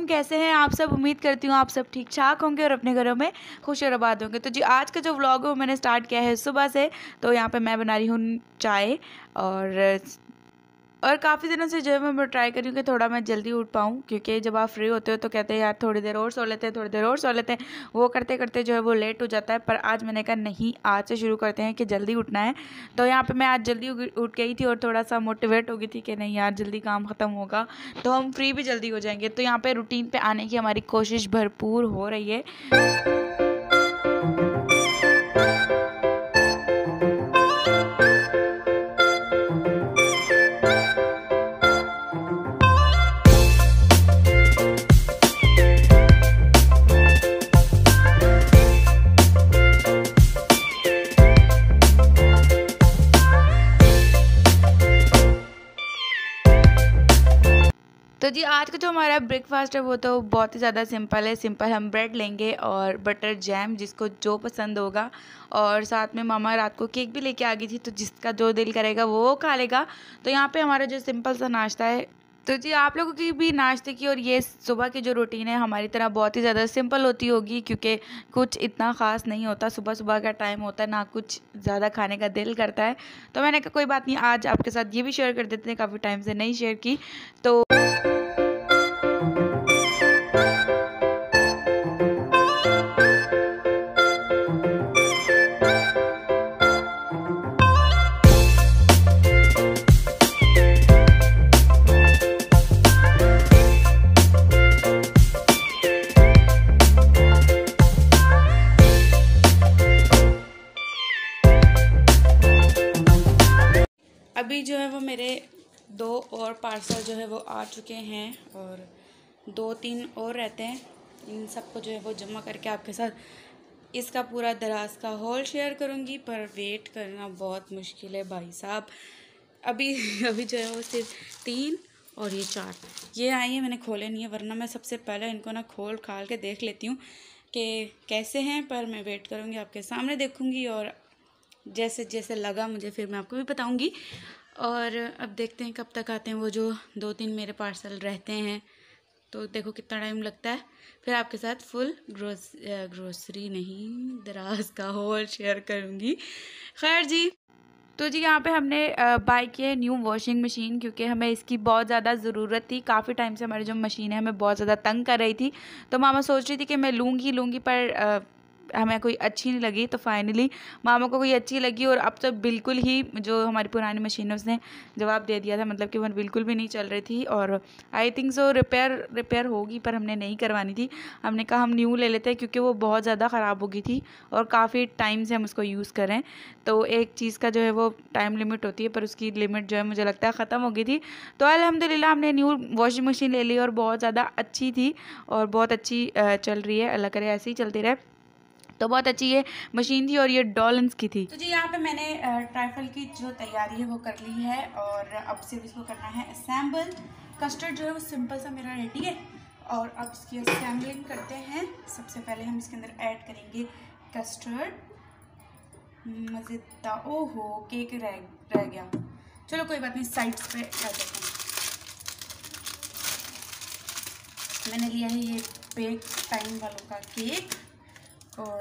कैसे हैं आप सब। उम्मीद करती हूँ आप सब ठीक ठाक होंगे और अपने घरों में खुश और आबाद होंगे। तो जी आज का जो व्लॉग है वो मैंने स्टार्ट किया है सुबह से। तो यहाँ पे मैं बना रही हूँ चाय और काफ़ी दिनों से जो है मैं ट्राई कर रही हूँ कि थोड़ा मैं जल्दी उठ पाऊँ, क्योंकि जब आप फ्री होते हो तो कहते हैं यार थोड़ी देर और सो लेते हैं, थोड़ी देर और सो लेते हैं। वो करते करते जो है वो लेट हो जाता है। पर आज मैंने कहा नहीं, आज से शुरू करते हैं कि जल्दी उठना है। तो यहाँ पे मैं आज जल्दी उठ गई थी और थोड़ा सा मोटिवेट हो गई थी कि नहीं यार जल्दी काम ख़त्म होगा तो हम फ्री भी जल्दी हो जाएंगे। तो यहाँ पर रूटीन पर आने की हमारी कोशिश भरपूर हो रही है। तो जी आज का जो हमारा ब्रेकफास्ट है वो तो बहुत ही ज़्यादा सिंपल है। सिंपल हम ब्रेड लेंगे और बटर जैम, जिसको जो पसंद होगा, और साथ में मामा रात को केक भी लेके आ गई थी, तो जिसका जो दिल करेगा वो खा लेगा। तो यहाँ पे हमारा जो सिंपल सा नाश्ता है। तो जी आप लोगों की भी नाश्ते की और ये सुबह की जो रूटीन है हमारी तरह बहुत ही ज़्यादा सिंपल होती होगी, क्योंकि कुछ इतना ख़ास नहीं होता। सुबह सुबह का टाइम होता है, ना कुछ ज़्यादा खाने का दिल करता है। तो मैंने कहा कोई बात नहीं, आज आपके साथ ये भी शेयर कर देते हैं, काफ़ी टाइम से नहीं शेयर की। तो अभी जो है वो मेरे 2 और पार्सल जो है वो आ चुके हैं और 2-3 और रहते हैं। इन सबको जो है वो जमा करके आपके साथ इसका पूरा दराज का हॉल शेयर करूँगी। पर वेट करना बहुत मुश्किल है भाई साहब। अभी अभी जो है वो सिर्फ 3 और ये 4 ये आई है, मैंने खोले नहीं है, वरना मैं सबसे पहले इनको ना खोल खाल के देख लेती हूँ कि कैसे हैं। पर मैं वेट करूँगी, आपके सामने देखूँगी और जैसे जैसे लगा मुझे फिर मैं आपको भी बताऊंगी। और अब देखते हैं कब तक आते हैं वो जो 2-3 मेरे पार्सल रहते हैं। तो देखो कितना टाइम लगता है, फिर आपके साथ फुल ग्रोसरी नहीं दराज का हॉल शेयर करूंगी। खैर जी, तो जी यहाँ पे हमने बाय की है न्यू वॉशिंग मशीन, क्योंकि हमें इसकी बहुत ज़्यादा ज़रूरत थी। काफ़ी टाइम से हमारी जो मशीन है हमें बहुत ज़्यादा तंग कर रही थी। तो मामा सोच रही थी कि मैं लूँगी पर हमें कोई अच्छी नहीं लगी। तो फाइनली मामा को कोई अच्छी लगी और अब तो बिल्कुल ही जो हमारी पुरानी मशीन है उसने जवाब दे दिया था, मतलब कि वो बिल्कुल भी नहीं चल रही थी। और आई थिंक सो रिपेयर होगी, पर हमने नहीं करवानी थी। हमने कहा हम न्यू ले लेते हैं, क्योंकि वो बहुत ज़्यादा ख़राब हो गई थी और काफ़ी टाइम से हम उसको यूज़ करें। तो एक चीज़ का जो है वो टाइम लिमिट होती है, पर उसकी लिमिट जो है मुझे लगता है ख़त्म हो गई थी। तो अल्हम्दुलिल्लाह हमने न्यू वॉशिंग मशीन ले ली और बहुत ज़्यादा अच्छी थी और बहुत अच्छी चल रही है। अल्लाह करे ऐसे ही चलती रहे। तो बहुत अच्छी ये मशीन थी और ये डॉलन्स की थी। तो जी यहाँ पे मैंने ट्राइफल की जो तैयारी है वो कर ली है और अब सिर्फ इसको करना है असेंबल। कस्टर्ड जो है वो सिंपल सा मेरा रेडी है और अब इसकी असेंबलिंग करते हैं। सबसे पहले हम इसके अंदर ऐड करेंगे कस्टर्ड। मज़ेदार, ओहो केक रह गया, चलो कोई बात नहीं, साइड्स पे रख देते हैं। मैंने लिया है ये बेक टाइम वालों का केक और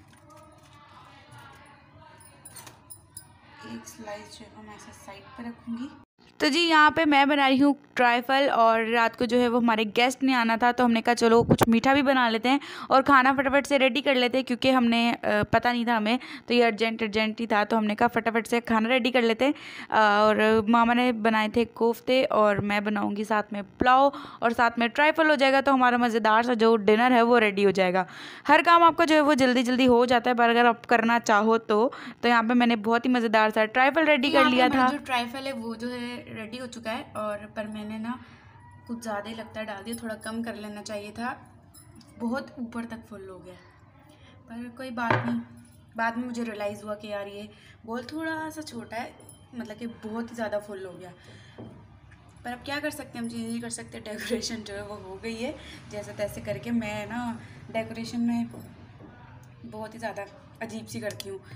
एक स्लाइस जो है मैं ऐसे साइड पर रखूँगी। तो जी यहाँ पे मैं बना रही हूँ ट्राइफल और रात को जो है वो हमारे गेस्ट ने आना था, तो हमने कहा चलो कुछ मीठा भी बना लेते हैं और खाना फटाफट से रेडी कर लेते हैं, क्योंकि हमने पता नहीं था हमें, तो ये अर्जेंट ही था। तो हमने कहा फटाफट से खाना रेडी कर लेते हैं। और मामा ने बनाए थे कोफ्ते और मैं बनाऊँगी साथ में पुलाव और साथ में ट्राइफल हो जाएगा। तो हमारा मज़ेदार सा जो डिनर है वो रेडी हो जाएगा। हर काम आपका जो है वो जल्दी जल्दी हो जाता है, पर अगर आप करना चाहो तो यहाँ पर मैंने बहुत ही मज़ेदार सा ट्राइफल रेडी कर लिया था। जो ट्राइफल है वो जो है रेडी हो चुका है और पर मैंने ना कुछ ज़्यादा ही लगता है डाल दिया, थोड़ा कम कर लेना चाहिए था, बहुत ऊपर तक फुल हो गया। पर कोई बात नहीं, बाद में मुझे रियलाइज़ हुआ कि यार ये बोल थोड़ा सा छोटा है, मतलब कि बहुत ही ज़्यादा फुल हो गया। पर अब क्या कर सकते हैं, हम चेंज नहीं कर सकते। डेकोरेशन जो है वो हो गई है जैसे तैसे करके। मैं ना डेकोरेशन में बहुत ही ज़्यादा अजीब सी करती हूँ।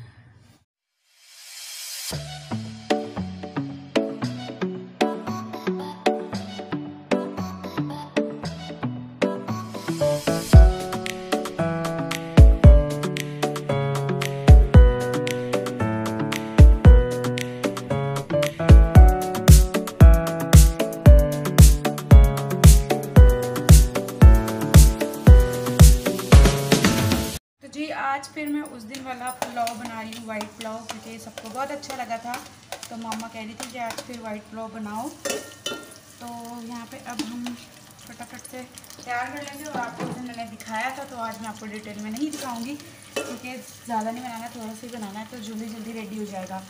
आज फिर मैं उस दिन वाला पुलाव बना रही हूँ, वाइट पुलाव, क्योंकि सबको बहुत अच्छा लगा था। तो मामा कह रही थी कि आज फिर वाइट पुलाव बनाओ। तो यहाँ पे अब हम फटाफट से तैयार कर लेंगे। और आपको उस दिन मैंने दिखाया था, तो आज मैं आपको डिटेल में नहीं दिखाऊंगी, क्योंकि ज़्यादा नहीं बनाना, थोड़ा सा ही बनाना है, तो जल्दी जल्दी रेडी हो जाएगा।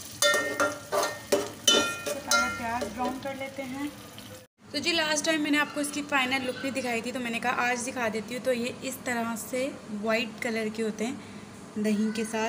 प्याज ब्राउन कर लेते हैं। तो जी लास्ट टाइम मैंने आपको इसकी फाइनल लुक भी दिखाई थी, तो मैंने कहा आज दिखा देती हूँ। तो ये इस तरह से वाइट कलर के होते हैं दही के साथ,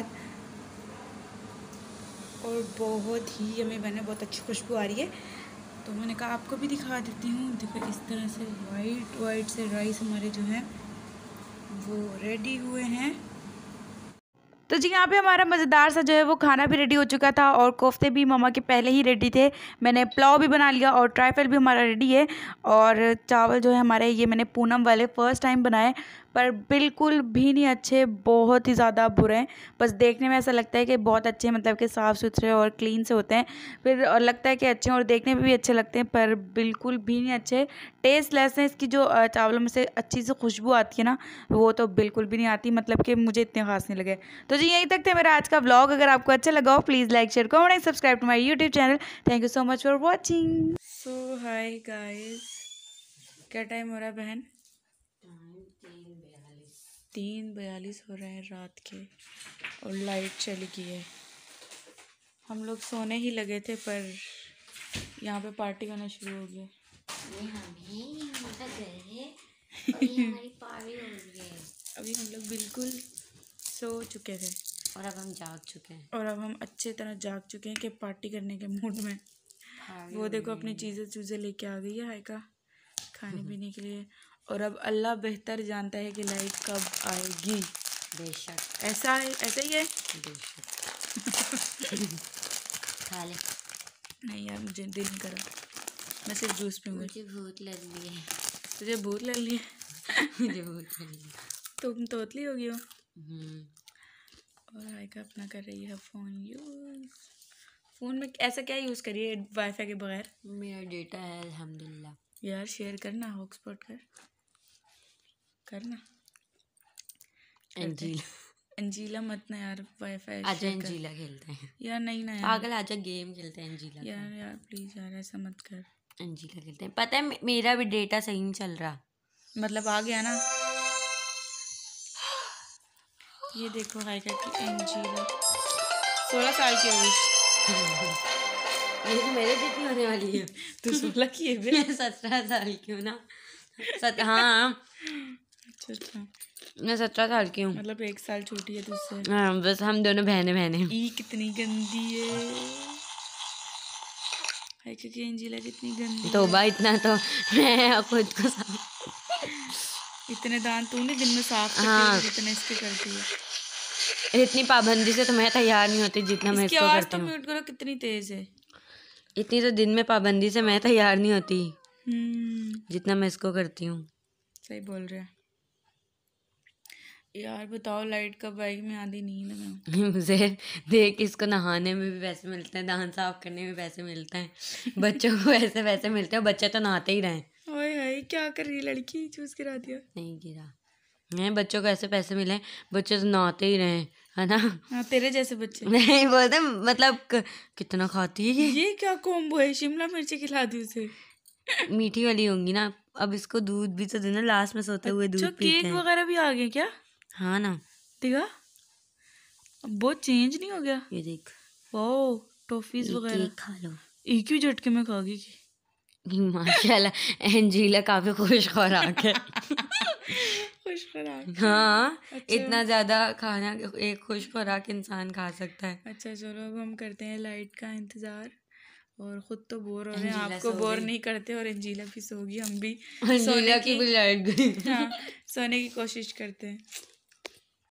और बहुत ही हमें बने, बहुत अच्छी खुशबू आ रही है। तो मैंने कहा आपको भी दिखा देती हूँ। देखो इस तरह से वाइट से राइस हमारे जो है वो रेडी हुए हैं। तो जी यहाँ पे हमारा मज़ेदार सा जो है वो खाना भी रेडी हो चुका था, और कोफ्ते भी मम्मा के पहले ही रेडी थे। मैंने पुलाव भी बना लिया, और ट्राइफल भी हमारा रेडी है। और चावल जो है हमारे, ये मैंने पूनम वाले फ़र्स्ट टाइम बनाए, पर बिल्कुल भी नहीं अच्छे, बहुत ही ज़्यादा बुरे हैं। बस देखने में ऐसा लगता है कि बहुत अच्छे, मतलब कि साफ़ सुथरे और क्लीन से होते हैं, फिर और लगता है कि अच्छे हैं और देखने में भी अच्छे लगते हैं, पर बिल्कुल भी नहीं अच्छे। टेस्ट लेस है। इसकी जो चावलों में से अच्छी सी खुशबू आती है ना, वो तो बिल्कुल भी नहीं आती, मतलब कि मुझे इतने खास नहीं लगे। तो जी यहीं तक थे मेरा आज का व्लॉग। अगर आपको अच्छा लगा हो please like share comment and subscribe to my YouTube channel. Thank you so much for watching. So hi guys, क्या टाइम हो रहा है बहन? 3:42 हो रहे हैं रात के, और लाइट चली गई है। हम लोग सोने ही लगे थे, पर यहाँ पे पार्टी करना शुरू हो गया। हमारी पार्टी हो रही है। अभी हम लोग बिल्कुल सो चुके थे, और अब हम जाग चुके हैं, और अब हम अच्छे तरह जाग चुके हैं कि पार्टी करने के मूड में। वो देखो अपनी चीज़ें लेके आ गई है हायका खाने पीने के लिए। और अब अल्लाह बेहतर जानता है कि लाइट कब आएगी। बेशक ऐसा ही है। बेशक खा ले। नहीं यार, मुझे दिल नहीं करा, मैं सिर्फ जूस पीऊँगी। मुझे भूख लग रही है। तुझे भूख लग रही है? मुझे भूख लग रही है। तुम तोतली हो गई हो। हम्म। और हायका अपना कर रही है फ़ोन यूज़। फ़ोन में ऐसा क्या यूज़ करिए वाईफाई के बगैर? मेरा डेटा है अल्हम्दुलिल्लाह। यार शेयर करना, हॉटस्पॉट करना। अंजीला मत ना यार, वाईफाई आजा अंजीला खेलते हैं यार। नहीं ना यार, पागल, आजा गेम खेलते हैं अंजीला। यार प्लीज़ यार, ऐसा मत कर। अंजीला खेलते हैं। पता है मेरा भी डेटा सही नहीं चल रहा, मतलब आ गया ना। ये देखो हायका की अंजीला 16 साल की होगी। ये तो मेरे जितनी होने वाली है। तू 16 की है? मैं 17 साल की हूँ ना। हाँ अच्छा, मैं 17 साल की हूँ, मतलब 1 साल छोटी है तुझसे। हाँ बस हम दोनों बहने। ई कितनी गंदी है हायका की अंजीला, कितनी गंदी तो है। भाई इतना तो मैं खुद को इतने दांत तूने दिन में साफ करती हाँ, है जितने इसके करती है। इतनी पाबंदी से तो मैं तैयार नहीं होती जितना मैं इसकी इसको आवाज़ करती तो हूँ। म्यूट करो, कितनी तेज है। इतनी तो दिन में पाबंदी से मैं तैयार नहीं होती जितना मैं इसको करती हूँ। सही बोल रहे हैं यार। बताओ लाइट कब आएगी, मैं आधी नींद में। मुझे देख, इसको नहाने में भी पैसे मिलते हैं, दांत साफ करने में पैसे मिलते हैं, बच्चों को ऐसे मिलते हैं। बच्चे तो नहाते ही रहे। ओए हाय, क्या कर रही है लड़की, चूस गिरा दिया। नहीं गिरा है, बच्चों को ऐसे पैसे मिले, बच्चे तो नहाते ही रहे, है ना। हाँ तेरे जैसे बच्चे। नहीं बोलते, मतलब कितना खाती है ये क्या कॉम्बो है, शिमला मिर्ची खिला दी उसे। मीठी वाली होंगी ना। अब इसको दूध भी तो देना, लास्ट में सोते हुए दूध पीते केक हैं। वगैरह भी आ गए क्या? हाँ ना, देखा बहुत चेंज नहीं हो गया। ये देख, वाओ टॉफीज वगैरह। केक खा लो। एक ही झटके में खा गई की। माशाल्लाह एंजीला काफी खुश खुराक है। खुश खुराक। हाँ अच्छा। इतना ज्यादा खाना एक खुश खुराक इंसान खा सकता है। अच्छा चलो, अब हम करते हैं लाइट का इंतजार, और खुद तो बोर हो रहे हैं, अंजीला आपको सो बोर गई। नहीं करते। और अंजीला भी सो गई, हम भी अंजीला की भी लाइट गई। हाँ सोने की कोशिश करते हैं।